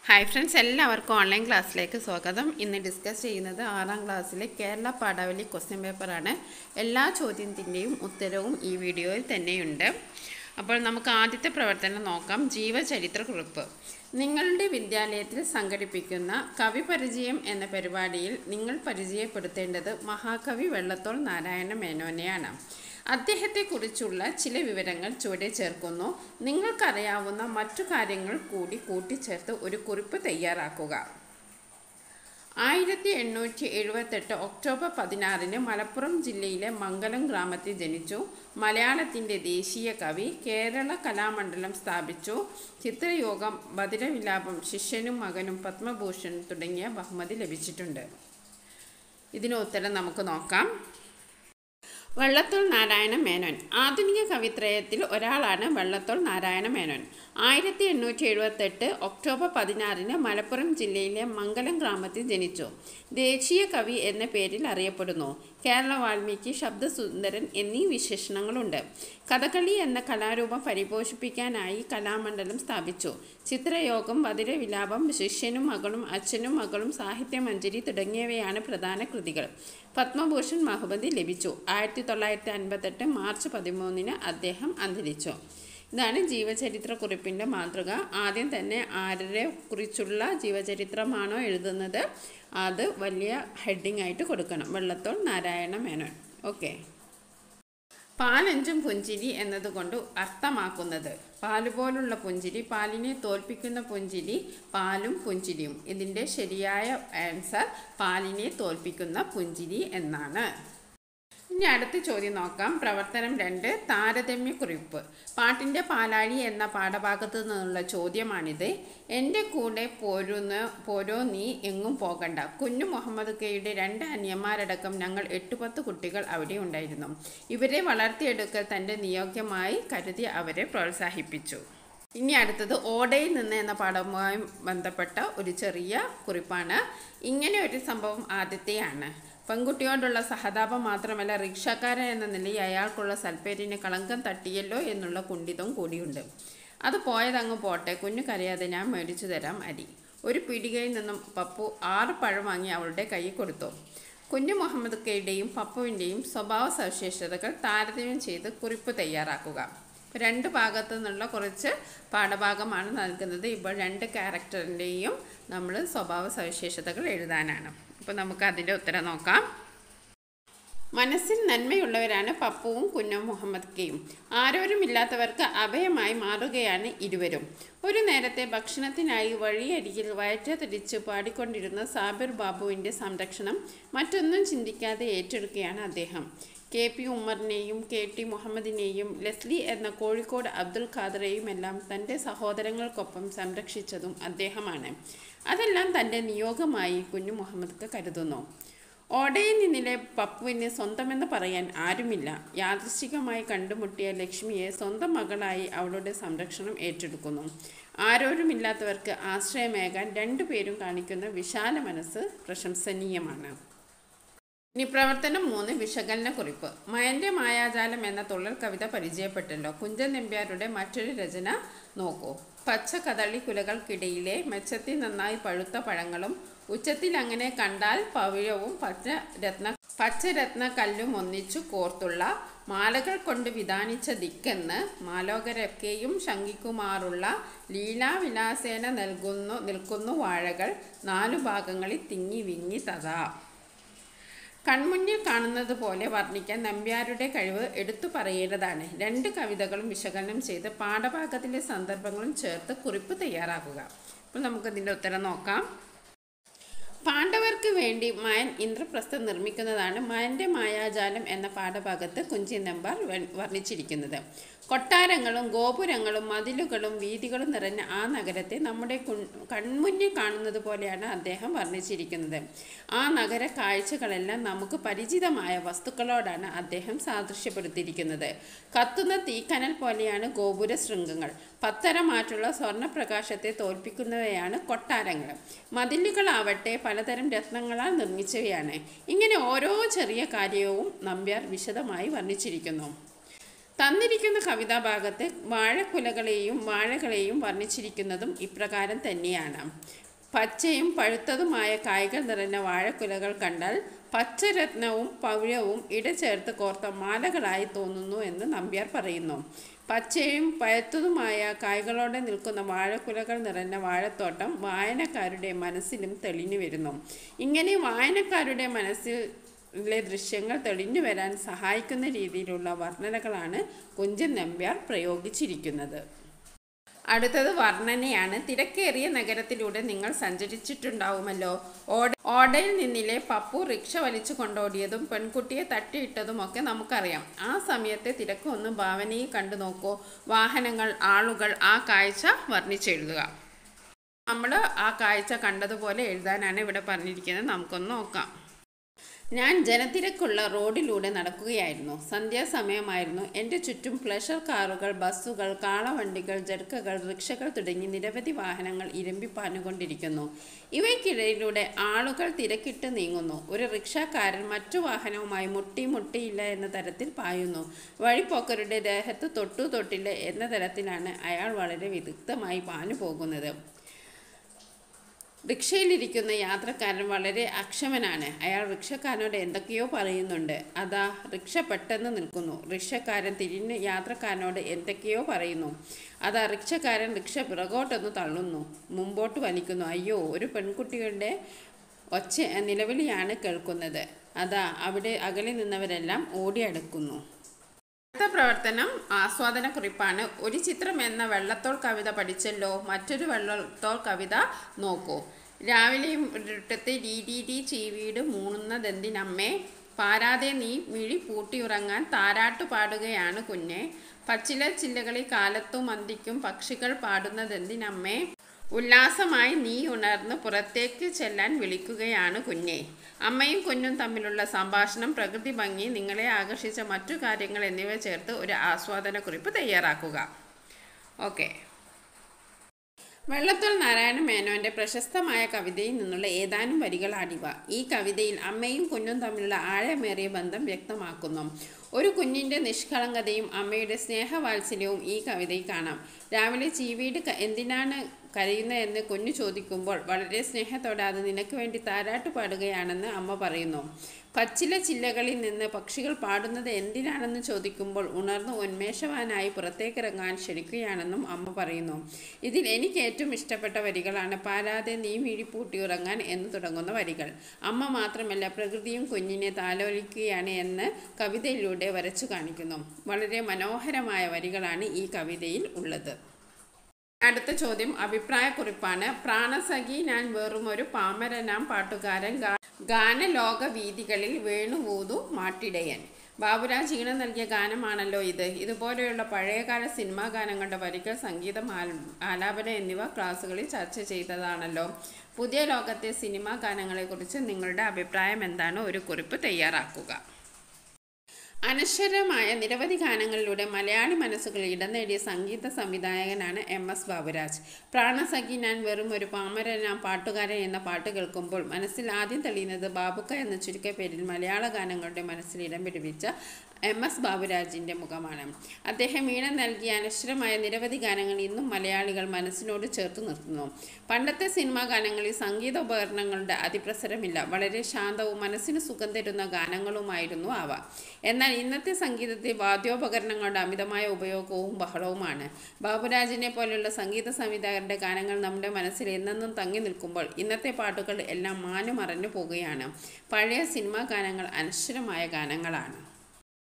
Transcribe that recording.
Hi friends, എല്ലാവർക്കും online ക്ലാസ്സിലേക്ക് സ്വാഗതം. ഇന്ന് ഡിസ്കസ് ചെയ്യുന്നത് 6ാം ക്ലാസ്സിലെ കേരള പാഠാവലി ക്വസ്റ്റ്യൻ പേപ്പറാണ്. എല്ലാ ചോദ്യത്തിൻ്റെയും ഉത്തരവും ഈ വീഡിയോയിൽ തന്നെയുണ്ട്. അപ്പോൾ നമുക്ക് ആദ്യത്തെ പ്രവർത്തനം നോക്കാം. ജീവചരിത്രക്കുറിപ്പ്. നിങ്ങളുടെ വിദ്യാലയത്തിൽ സംഘടിപ്പിക്കുന്ന കവി പരിചയം എന്ന പരിപാടിയിൽ നിങ്ങൾ പരിചയപ്പെടുത്തേണ്ടത് മഹാകവി വള്ളത്തോൾ നാരായണ മേനോനെയാണ്. അദ്ദേഹത്തെക്കുറിച്ചുള്ള ചില വിവരങ്ങൾ ചുവടെ ചേർക്കുന്നു. നിങ്ങൾക്കറിയാവുന്ന മറ്റു കാര്യങ്ങൾ കൂടി കൂട്ടിച്ചേർത്ത് ഒരു കുറിപ്പ് തയ്യാറാക്കുക. 1878 ഒക്ടോബർ 16 മലപ്പുറം ജില്ലയിലെ മംഗലം ഗ്രാമത്തിൽ ജനിച്ചു. മലയാളത്തിൻ്റെ ദേശീയ കവി. കേരള കലാമണ്ഡലം സ്ഥാപിച്ചു. ചിത്രയോഗം, ബദിരവിലാപം, ശിഷ്യനും മകനും, പത്മഭൂഷൺ തുടങ്ങിയ ബഹുമതി ലഭിച്ചിട്ടുണ്ട്. ഇതിന് ഉത്തരം നമുക്ക് നോക്കാം. വള്ളത്തോൾ നാരായണ മേനോൻ. ആധുനിക കവിത്രയത്തിൽ ഒരാളാണ് വള്ളത്തോൾ നാരായണ മേനോൻ. 1878 ഒക്ടോബർ 16 മലപ്പുറം ജില്ലയിലെ മംഗലം ഗ്രാമത്തിൽ ജനിച്ചു. ദേശീയ കവി എന്ന പേരിൽ അറിയപ്പെടുന്നു. കേരള വാൽമീകി, ശബ്ദസുന്ദരൻ എന്നീ വിശേഷണങ്ങളുണ്ട്. കഥകളി എന്ന കലാരൂപം പരിപോഷിപ്പിക്കാനായി കലാമണ്ഡലം സ്ഥാപിച്ചു. ചിത്രയോഗം, ബദിരവിലാപം, ശിഷ്യനും മകളും, അച്ഛനും മകളും, സാഹിത്യമഞ്ജരി തുടങ്ങിയവയാണ് പ്രധാന കൃതികൾ. പത്മഭൂഷൺ ബഹുമതി ലഭിച്ചു. 1958 മാർച്ച് 13 അദ്ദേഹം അന്തരിച്ചു. ഇതാണ് ജീവചരിത്രക്കുറിപ്പിൻ്റെ മാതൃക. ആദ്യം തന്നെ ആരെ കുറിച്ചുള്ള ജീവചരിത്രമാണോ എഴുതുന്നത് അത് വലിയ ഹെഡിങ് ആയിട്ട് കൊടുക്കണം. വള്ളത്തോൾ നാരായണ മേനോൻ. ഓക്കെ. പാലഞ്ചും പുഞ്ചിരി എന്നതുകൊണ്ട് അർത്ഥമാക്കുന്നത് പാലുപോലുള്ള പുഞ്ചിരി, പാലിനെ തോൽപ്പിക്കുന്ന പുഞ്ചിരി, പാലും പുഞ്ചിരിയും. ഇതിൻ്റെ ശരിയായ ആൻസർ പാലിനെ തോൽപ്പിക്കുന്ന പുഞ്ചിരി എന്നാണ്. ഇനി അടുത്ത ചോദ്യം നോക്കാം. പ്രവർത്തനം 2, താരതമ്യക്കുറിപ്പ്. പാട്ടിൻ്റെ പാലാഴി എന്ന പാഠഭാഗത്തു നിന്നുള്ള ചോദ്യമാണിത്. എൻ്റെ കൂടെ പോരോ നീ എങ്ങും പോകണ്ട. കുഞ്ഞു മുഹമ്മദ് കയുടെ 2 അനിയന്മാരടക്കം ഞങ്ങൾ 8-10 കുട്ടികൾ അവിടെ ഉണ്ടായിരുന്നു. ഇവരെ വളർത്തിയെടുക്കൽ തൻ്റെ നിയോഗ്യമായി കരുതി അവരെ പ്രോത്സാഹിപ്പിച്ചു. ഇനി അടുത്തത് ഓടയിൽ നിന്ന് എന്ന പാഠവുമായി ബന്ധപ്പെട്ട ഒരു ചെറിയ കുറിപ്പാണ്. ഇങ്ങനെ ഒരു സംഭവം ആദ്യത്തെയാണ്. പെൺകുട്ടിയോടുള്ള സഹതാപം മാത്രമല്ല, റിക്ഷക്കാരൻ എന്ന നിലയിൽ അയാൾക്കുള്ള സൽപ്പേരിന് കളങ്കം തട്ടിയല്ലോ എന്നുള്ള കുണ്ഠിതം കൂടിയുണ്ട്. അത് പോയതങ്ങ് പോട്ടെ, കുഞ്ഞു കരയാതെ, ഞാൻ മേടിച്ചു തരാം അരി. ഒരു പീടികയിൽ നിന്നും പപ്പു 6 പഴം വാങ്ങി അവളുടെ കയ്യിൽ കൊടുത്തു. കുഞ്ഞു മുഹമ്മദ് കയുടെയും പപ്പുവിൻ്റെയും സ്വഭാവ സവിശേഷതകൾ താരതമ്യം ചെയ്ത് കുറിപ്പ് തയ്യാറാക്കുക. 2 ഭാഗത്തു നിന്നുള്ള കുറച്ച് പാഠഭാഗമാണ് നൽകുന്നത്. ഇപ്പോൾ 2 ക്യാരക്ടറിൻ്റെയും നമ്മൾ സ്വഭാവ സവിശേഷതകൾ എഴുതാനാണ്. അപ്പോൾ നമുക്ക് അതിൻ്റെ ഉത്തരം നോക്കാം. മനസ്സിൽ നന്മയുള്ളവരാണ് പപ്പുവും കുഞ്ഞു മുഹമ്മദ് കയും. ആരോരുമില്ലാത്തവർക്ക് അഭയമായി മാറുകയാണ് ഇരുവരും. ഒരു നേരത്തെ ഭക്ഷണത്തിനായി വഴിയരികിൽ വയറ്റത്തിടിച്ച് പാടിക്കൊണ്ടിരുന്ന സാബിർ ബാബുവിൻ്റെ സംരക്ഷണം മറ്റൊന്നും ചിന്തിക്കാതെ ഏറ്റെടുക്കുകയാണ് അദ്ദേഹം. KP ഉമ്മറിനെയും KT മുഹമ്മദിനെയും ലെസ്ലി എന്ന കോഴിക്കോട് അബ്ദുൽ ഖാദറെയുമെല്ലാം തൻ്റെ സഹോദരങ്ങൾക്കൊപ്പം സംരക്ഷിച്ചതും അദ്ദേഹമാണ്. അതെല്ലാം തൻ്റെ നിയോഗമായി കുഞ്ഞു മുഹമ്മദ് കരുതുന്നു. ഓടയിൽ നിന്നിലെ പപ്പുവിന് സ്വന്തമെന്ന് പറയാൻ ആരുമില്ല. യാദൃശ്ചികമായി കണ്ടുമുട്ടിയ ലക്ഷ്മിയെ സ്വന്തം മകളായി അവളുടെ സംരക്ഷണം ഏറ്റെടുക്കുന്നു. ആരോരുമില്ലാത്തവർക്ക് ആശ്രയമേകാൻ 2 പേരും കാണിക്കുന്ന വിശാല മനസ്സ് പ്രശംസനീയമാണ്. ഇനി പ്രവർത്തനം 3, വിശകലനക്കുറിപ്പ്. മയൻ്റെ മായാജാലം എന്ന തുള്ളൽ കവിത പരിചയപ്പെട്ടല്ലോ. കുഞ്ചൻ നമ്പ്യാരുടെ മറ്റൊരു രചന നോക്കൂ. പച്ച കദളി കുലകൾക്കിടയിലെ മെച്ചത്തിൽ നന്നായി പഴുത്ത പഴങ്ങളും ഉച്ചത്തിൽ അങ്ങനെ കണ്ടാൽ പവിഴവും പച്ചരത്ന കല്ലും ഒന്നിച്ചു കോർത്തുള്ള മാലകൾ കൊണ്ട് വിധാനിച്ച ദിക്കെന്ന് മാലോകരൊക്കെയും ശങ്കിക്കുമാറുള്ള ലീലാവിലാസേന നിൽക്കുന്നു വാഴകൾ 4 ഭാഗങ്ങളിൽ തിങ്ങി വിങ്ങി തഥാ. കൺമുന്നിൽ കാണുന്നത് പോലെ വർണ്ണിക്കാൻ നമ്പ്യാരുടെ കഴിവ് എടുത്തു പറയേണ്ടതാണ്. 2 കവിതകളും വിശകലനം ചെയ്ത് പാഠഭാഗത്തിലെ സന്ദർഭങ്ങളും ചേർത്ത് കുറിപ്പ് തയ്യാറാക്കുക. അപ്പോൾ നമുക്കതിൻ്റെ ഉത്തരം നോക്കാം. പാണ്ഡവർക്ക് വേണ്ടി മയൻ ഇന്ദ്രപ്രസ്ഥം നിർമ്മിക്കുന്നതാണ് മയൻ്റെ മായാജാലം എന്ന പാഠഭാഗത്ത് കുഞ്ചൻ നമ്പ്യാർ വർണ്ണിച്ചിരിക്കുന്നത്. കൊട്ടാരങ്ങളും ഗോപുരങ്ങളും മതിലുകളും വീഥികളും നിറഞ്ഞ ആ നഗരത്തെ നമ്മുടെ കൺമുന്നിൽ കാണുന്നത് പോലെയാണ് അദ്ദേഹം വർണ്ണിച്ചിരിക്കുന്നത്. ആ നഗര കാഴ്ചകളെല്ലാം നമുക്ക് പരിചിതമായ വസ്തുക്കളോടാണ് അദ്ദേഹം സാദൃശ്യപ്പെടുത്തിയിരിക്കുന്നത്. കത്തുന്ന തീക്കനൽ പോലെയാണ് ഗോപുര ശൃംഗങ്ങൾ. പത്തരമാറ്റുള്ള സ്വർണ്ണപ്രകാശത്തെ തോൽപ്പിക്കുന്നവയാണ് കൊട്ടാരങ്ങൾ. മതിലുകളാവട്ടെ പലതരം രത്നങ്ങളാൽ നിർമ്മിച്ചവയാണ്. ഇങ്ങനെ ഓരോ ചെറിയ കാര്യവും നമ്പ്യാർ വിശദമായി വർണ്ണിച്ചിരിക്കുന്നു. തന്നിരിക്കുന്ന കവിതാഭാഗത്ത് വാഴക്കുലകളെയും വാഴകളെയും വർണ്ണിച്ചിരിക്കുന്നതും ഇപ്രകാരം തന്നെയാണ്. പച്ചയും പഴുത്തതുമായ കായ്കൾ നിറഞ്ഞ വാഴക്കുലകൾ കണ്ടാൽ പച്ചരത്നവും പവിഴവും ഇടചേർത്ത് കോർത്ത മാലകളായി തോന്നുന്നു എന്ന് നമ്പ്യാർ പറയുന്നു. പച്ചയും പഴുത്തതുമായ കായ്കളോടെ നിൽക്കുന്ന വാഴക്കുലകൾ നിറഞ്ഞ വാഴത്തോട്ടം വായനക്കാരുടെ മനസ്സിലും തെളിഞ്ഞു വരുന്നു. ഇങ്ങനെ വായനക്കാരുടെ മനസ്സിലെ ദൃശ്യങ്ങൾ തെളിഞ്ഞു വരാൻ സഹായിക്കുന്ന രീതിയിലുള്ള വർണ്ണനകളാണ് കുഞ്ചൻ നമ്പ്യാർ പ്രയോഗിച്ചിരിക്കുന്നത്. അടുത്തത് വർണ്ണനയാണ്. തിരക്കേറിയ നഗരത്തിലൂടെ നിങ്ങൾ സഞ്ചരിച്ചിട്ടുണ്ടാവുമല്ലോ. ഓടയിൽ നിന്നിലെ പപ്പു റിക്ഷ വലിച്ചു കൊണ്ടോടിയതും പെൺകുട്ടിയെ തട്ടിയിട്ടതുമൊക്കെ നമുക്കറിയാം. ആ സമയത്തെ തിരക്ക് ഒന്ന് ഭാവനയിൽ കണ്ടു നോക്കൂ. വാഹനങ്ങൾ, ആളുകൾ, ആ കാഴ്ച വർണ്ണിച്ചെഴുതുക. നമ്മൾ ആ കാഴ്ച കണ്ടതുപോലെ എഴുതാനാണ് ഇവിടെ പറഞ്ഞിരിക്കുന്നത്. നമുക്കൊന്ന് നോക്കാം. ഞാൻ ജനത്തിരക്കുള്ള റോഡിലൂടെ നടക്കുകയായിരുന്നു. സന്ധ്യാസമയമായിരുന്നു. എൻ്റെ ചുറ്റും പ്ലഷർ കാറുകൾ, ബസ്സുകൾ, കാളവണ്ടികൾ, ജർക്കകൾ, റിക്ഷകൾ തുടങ്ങി നിരവധി വാഹനങ്ങൾ ഇരമ്പിപ്പാഞ്ഞുകൊണ്ടിരിക്കുന്നു. ഇവയ്ക്കിടയിലൂടെ ആളുകൾ തിരക്കിട്ട് നീങ്ങുന്നു. ഒരു റിക്ഷക്കാരൻ മറ്റു വാഹനവുമായി മുട്ടിയില്ല എന്ന തരത്തിൽ പായുന്നു. വഴിപ്പോക്കരുടെ ദേഹത്ത് തൊട്ടില്ല എന്ന തരത്തിലാണ് അയാൾ വളരെ വിദഗ്ധമായി പാഞ്ഞു പോകുന്നത്. റിക്ഷയിലിരിക്കുന്ന യാത്രക്കാരൻ വളരെ അക്ഷമനാണ്. അയാൾ റിക്ഷക്കാരനോട് എന്തൊക്കെയോ പറയുന്നുണ്ട്. അതാ റിക്ഷ പെട്ടെന്ന് നിൽക്കുന്നു. റിക്ഷക്കാരൻ തിരിഞ്ഞ് യാത്രക്കാരനോട് എന്തൊക്കെയോ പറയുന്നു. അതാ റിക്ഷക്കാരൻ റിക്ഷ പിറകോട്ടൊന്ന് തള്ളുന്നു, മുമ്പോട്ട് വലിക്കുന്നു. അയ്യോ, ഒരു പെൺകുട്ടിയുടെ നിലവിളിയാണ് കേൾക്കുന്നത്. അതാ അവിടെ അകലെ നിന്നവരെല്ലാം ഓടിയടുക്കുന്നു. അടുത്ത പ്രവർത്തനം ആസ്വാദനക്കുറിപ്പാണ്. ഒരു ചിത്രം എന്ന വെള്ളത്തോൾ കവിത പഠിച്ചല്ലോ. മറ്റൊരു വെള്ളത്തോൾ കവിത നോക്കൂ. രാവിലെയും ഇരുട്ടത്ത് രീതി ചീവീട് മൂണുന്നതെന്തിനമ്മേ, പാരാതെ നീ മിഴി പൂട്ടിയുറങ്ങാൻ താരാട്ടു പാടുകയാണ് കുഞ്ഞെ. പച്ചില ചില്ലകളിൽ കാലത്തും അന്തിക്കും പക്ഷികൾ പാടുന്നതെന്തിനമ്മേ, ഉല്ലാസമായി നീ ഉണർന്ന് പുറത്തേക്ക് ചെല്ലാൻ വിളിക്കുകയാണ് കുഞ്ഞെ. അമ്മയും കുഞ്ഞും തമ്മിലുള്ള സംഭാഷണം, പ്രകൃതി ഭംഗി, നിങ്ങളെ ആകർഷിച്ച മറ്റു കാര്യങ്ങൾ എന്നിവ ചേർത്ത് ഒരു ആസ്വാദനക്കുറിപ്പ് തയ്യാറാക്കുക. ഓക്കെ. വെള്ളത്തോൾ നാരായണ മേനോൻ്റെ പ്രശസ്തമായ കവിതയിൽ നിന്നുള്ള ഏതാനും വരികളാണിവ. ഈ കവിതയിൽ അമ്മയും കുഞ്ഞും തമ്മിലുള്ള ആഴമേറിയ ബന്ധം വ്യക്തമാക്കുന്നു. ഒരു കുഞ്ഞിൻ്റെ നിഷ്കളങ്കതയും അമ്മയുടെ സ്നേഹവാത്സല്യവും ഈ കവിതയിൽ കാണാം. രാവിലെ ചീവീട് എന്തിനാണ് കരയുന്നതെന്ന് കുഞ്ഞു ചോദിക്കുമ്പോൾ വളരെ സ്നേഹത്തോടെ അത് നിനക്ക് വേണ്ടി താരാട്ട് പാടുകയാണെന്ന് അമ്മ പറയുന്നു. പച്ചില ചില്ലകളിൽ നിന്ന് പക്ഷികൾ പാടുന്നത് എന്തിനാണെന്ന് ചോദിക്കുമ്പോൾ ഉണർന്ന് ഉന്മേഷവാനായി പുറത്തേക്കിറങ്ങാൻ ക്ഷണിക്കുകയാണെന്നും അമ്മ പറയുന്നു. ഇതിൽ എനിക്ക് ഏറ്റവും ഇഷ്ടപ്പെട്ട വരികളാണ് പാരാതെ നീ മിഴിപ്പൂട്ടിയുറങ്ങാൻ എന്ന് തുടങ്ങുന്ന വരികൾ. അമ്മ മാത്രമല്ല, പ്രകൃതിയും കുഞ്ഞിനെ താലോലിക്കുകയാണ് എന്ന് കവിതയിലൂടെ വരച്ചു കാണിക്കുന്നു. വളരെ മനോഹരമായ വരികളാണ് ഈ കവിതയിൽ ഉള്ളത്. അടുത്ത ചോദ്യം അഭിപ്രായക്കുറിപ്പാണ്. പ്രാണസഖി ഞാൻ വെറുമൊരു പാമരനാം പാട്ടുകാരൻ, ഗാനലോക വീഥികളിൽ വേണുവൂതു മാട്ടിടയൻ. ബാബുരാജ് ഈണം നൽകിയ ഗാനമാണല്ലോ ഇത്. ഇതുപോലെയുള്ള പഴയകാല സിനിമാ ഗാനങ്ങളുടെ വരികൾ, സംഗീതം, ആലാപനം എന്നിവ ക്ലാസ്സുകളിൽ ചർച്ച ചെയ്തതാണല്ലോ. പുതിയ ലോകത്തെ സിനിമാ ഗാനങ്ങളെക്കുറിച്ച് നിങ്ങളുടെ അഭിപ്രായം എന്താണ്? ഒരു കുറിപ്പ് തയ്യാറാക്കുക. അനശ്വരമായ നിരവധി ഗാനങ്ങളിലൂടെ മലയാളി മനസ്സുകളിൽ ഇടം നേടിയ സംഗീത സംവിധായകനാണ് MS ബാബുരാജ്. പ്രാണസഖി ഞാൻ വെറും ഒരു പാമരനാം പാട്ടുകാരൻ എന്ന പാട്ട് കേൾക്കുമ്പോൾ മനസ്സിൽ ആദ്യം തെളിയുന്നത് ബാബുക്ക എന്ന ചുരുക്കപ്പേരിൽ മലയാള ഗാനങ്ങളുടെ മനസ്സിൽ ഇടം പിടിപ്പിച്ച MS ബാബുരാജിൻ്റെ മുഖമാണ്. അദ്ദേഹം ഈണം നൽകിയ അനശ്വരമായ നിരവധി ഗാനങ്ങൾ ഇന്നും മലയാളികൾ മനസ്സിനോട് ചേർത്ത് നിർത്തുന്നു. പണ്ടത്തെ സിനിമാ ഗാനങ്ങളിൽ സംഗീത ഉപകരണങ്ങളുടെ അതിപ്രസരമില്ല. വളരെ ശാന്തവും മനസ്സിന് സുഖം തരുന്ന ഗാനങ്ങളുമായിരുന്നു അവ. എന്നാൽ ഇന്നത്തെ സംഗീതത്തിൽ വാദ്യോപകരണങ്ങളുടെ അമിതമായ ഉപയോഗവും ബഹളവുമാണ്. ബാബുരാജിനെ പോലെയുള്ള സംഗീത സംവിധായകരുടെ ഗാനങ്ങൾ നമ്മുടെ മനസ്സിൽ എന്നെന്നും തങ്ങി നിൽക്കുമ്പോൾ ഇന്നത്തെ പാട്ടുകൾ എല്ലാം മാഞ്ഞു മറഞ്ഞു പോവുകയാണ്. പഴയ സിനിമാ ഗാനങ്ങൾ അനശ്വരമായ ഗാനങ്ങളാണ്.